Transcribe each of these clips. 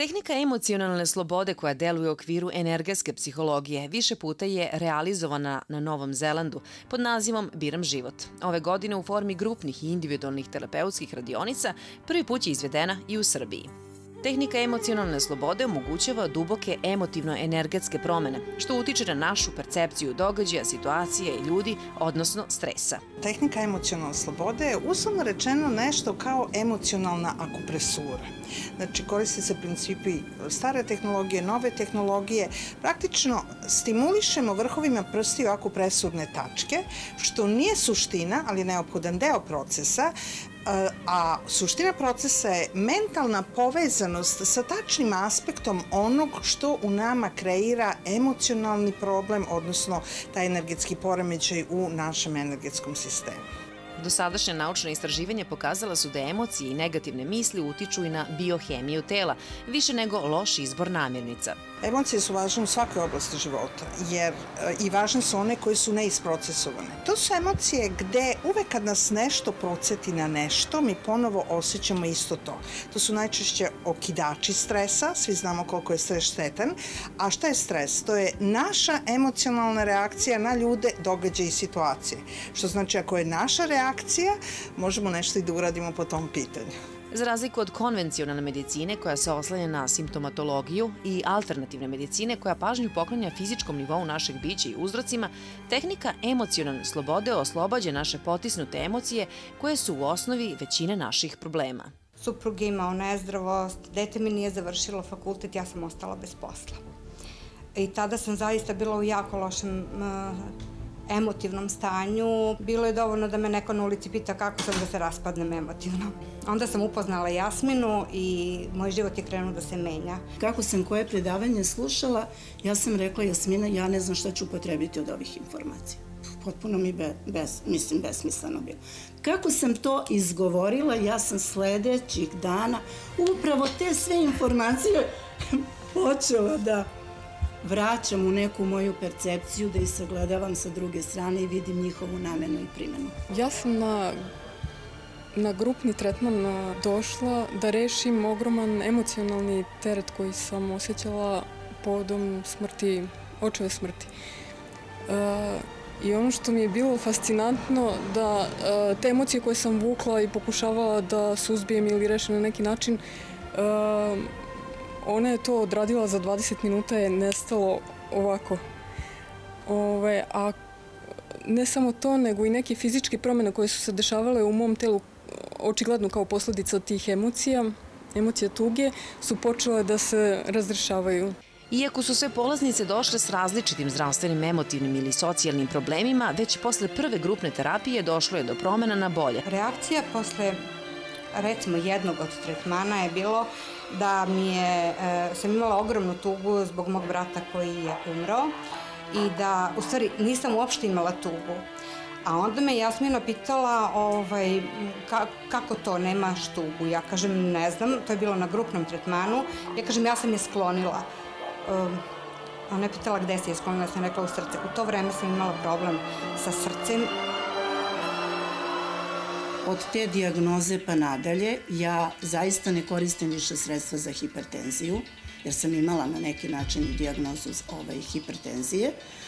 Tehnika emocionalne slobode koja deluje u okviru energetske psihologije više puta je realizovana na Novom Zelandu pod nazivom Biram život. Ove godine u formi grupnih i individualnih terapeutskih radionica prvi put je izvedena i u Srbiji. Tehnika emocionalne slobode omogućava duboke emotivno-energetske promene, što utiče na našu percepciju događaja, situacije i ljudi, odnosno stresa. Tehnika emocionalne slobode je uslovno rečeno nešto kao emocionalna akupresura. Znači, koriste se principi stare tehnologije, nove tehnologije. Praktično stimulišemo vrhovima prstiju akupresurne tačke, što nije suština, ali neophodan deo procesa, a suština procesa je mentalna povezanost sa tačnim aspektom onog što u nama kreira emocionalni problem, odnosno taj energetski poremećaj u našem energetskom sistemu. Dosadašnja naučna istraživanja pokazala su da emocije i negativne misli utiču i na biohemiju tela, više nego loš izbor namirnica. Emocije su važne u svakoj oblasti života, jer i važne su one koje su neisprocesovane. To su emocije gde uvek kad nas nešto podsjeti na nešto, mi ponovo osjećamo isto to. To su najčešće okidači stresa, svi znamo koliko je stres štetan, a šta je stres? To je naša emocionalna reakcija na ljude, događaje i situacije. Što znači ako je naša reakcija, možemo nešto i da uradimo po tom pitanju. Za razliku od konvencionalne medicine koja se oslanja na simptomatologiju i alternativne medicine koja pažnju poklanja fizičkom nivou našeg bića i uzrocima, tehnika emocionalne slobode oslobađa naše potisnute emocije koje su u osnovi većine naših problema. Suprug je imao nezdravost, dete mi nije završilo fakultet, ja sam ostala bez posla. I tada sam zaista bila u jako lošem emotivnom stanju. Bilo je dovoljno da me neko na ulici pita kako sam da se raspadnem emotivno. Onda sam upoznala Jasminu i moj život je krenuo da se menja. Kako sam koje predavanje slušala, ja sam rekla Jasmina, ja ne znam šta ću upotrebiti od ovih informacija. Potpuno mi besmisleno bilo. Kako sam to izgovorila, ja sam sledećih dana upravo te sve informacije počela da vraćam u neku moju percepciju, da ih sagledavam sa druge strane i vidim njihovu namenu i primenu. Ja sam na grupni tretman došla da rešim ogroman emocionalni teret koji sam osjećala povodom smrti, očeve smrti. I ono što mi je bilo fascinantno da te emocije koje sam vukla i pokušavala da suzbijem ili rešim na neki način, ona je to odradila za 20 minuta, je nestalo ovako. A ne samo to, nego i neke fizičke promene koje su se dešavale u mom telu, očigledno kao posledica tih emocija, emocija tuge, su počele da se razrešavaju. Iako su sve polaznice došle s različitim zdravstvenim, emotivnim ili socijalnim problemima, već posle prve grupne terapije došlo je do promena na bolje. Reakcija posle, recimo, jednog od tretmana je bilo da sam imala ogromnu tugu zbog mog brata koji je umro i da, u stvari, nisam uopšte imala tugu. A onda me Jasmina pitala kako to, nemaš tugu? Ja kažem, ne znam, to je bilo na grupnom tretmanu. Ja kažem, ja sam je sklonila. Ona je pitala gde se je sklonila, sam rekla u srce. U to vreme sam imala problem sa srcem. Od te dijagnoze pa nadalje ja zaista ne koristim više sredstva za hipertenziju, jer sam imala na neki način dijagnozu hipertenzije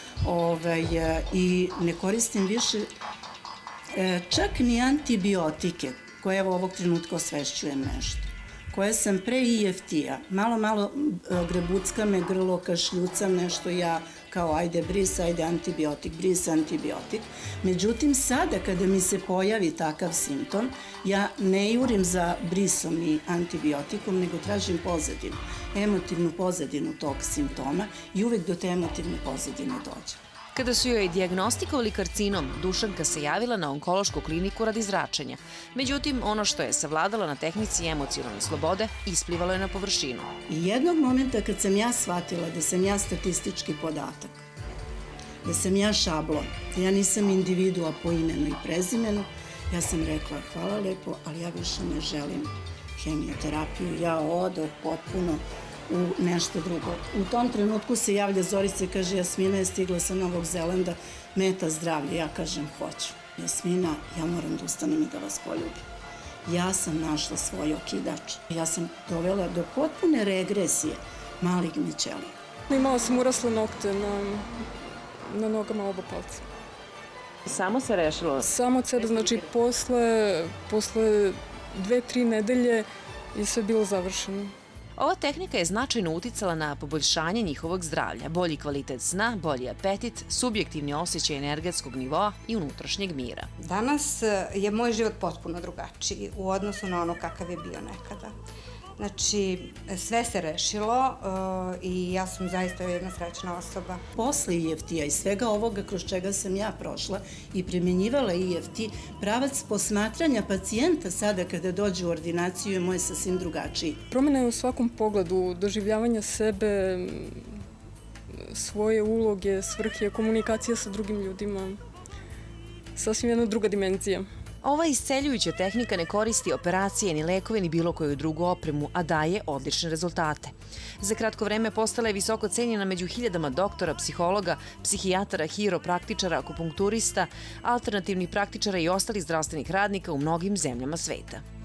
i ne koristim više čak ni antibiotike, koje ovog trenutka osvešćujem nešto, koje sam pre EFT-a, malo grebucka me grlo, kašljucam nešto, ja kao ajde bris, ajde antibiotik, bris, antibiotik. Međutim, sada kada mi se pojavi takav simptom, ja ne jurim za brisom i antibiotikom, nego tražim pozadinu, emotivnu pozadinu tog simptoma i uvek do te emotivne pozadine dođe. Kada su joj dijagnostikovali karcinom, Dušanka se javila na onkološku kliniku radi zračenja. Međutim, ono što je savladala na tehnici emocionalne slobode isplivalo je na površinu. I jednog momenta kad sam ja shvatila da sam ja statistički podatak, da sam ja šablon, da ja nisam individua po imenu i prezimenu, ja sam rekla hvala lepo, ali ja više ne želim hemioterapiju, ja odoh potpuno u nešto drugo. U tom trenutku se javlja Zorica i kaže, Jasmina je stigla sa Novog Zelanda, meta zdravlje. Ja kažem, hoću. Jasmina, ja moram da ustanem i da vas poljubim. ja sam našla svoj okidač. Ja sam dovela do potpune regresije maligne ćelije. Imala sam urasle nokte na nogama oba palca. Samo se rešilo? Samo od sebe, znači posle 2-3 nedelje je sve bilo završeno. Ova tehnika je značajno uticala na poboljšanje njihovog zdravlja, bolji kvalitet sna, bolji apetit, subjektivni osjećaj energetskog nivoa i unutrašnjeg mira. Danas je moj život potpuno drugačiji u odnosu na ono kakav je bio nekada. Znači, sve se rešilo i ja sam zaista jedna srećna osoba. Posle EFT-a i svega ovoga kroz čega sam ja prošla i primjenjivala EFT, pravac posmatranja pacijenta sada kada dođe u ordinaciju je moj sasvim drugačiji. Promjena je u svakom pogledu, doživljavanja sebe, svoje uloge, svrhe, komunikacija sa drugim ljudima. Sasvim jedna druga dimenzija. Ova isceljujuća tehnika ne koristi operacije, ni lekove, ni bilo koju drugu opremu, a daje odlične rezultate. Za kratko vreme postala je visoko cenjena među hiljadama doktora, psihologa, psihijatara, hiropraktičara, akupunkturista, alternativnih praktičara i ostalih zdravstvenih radnika u mnogim zemljama sveta.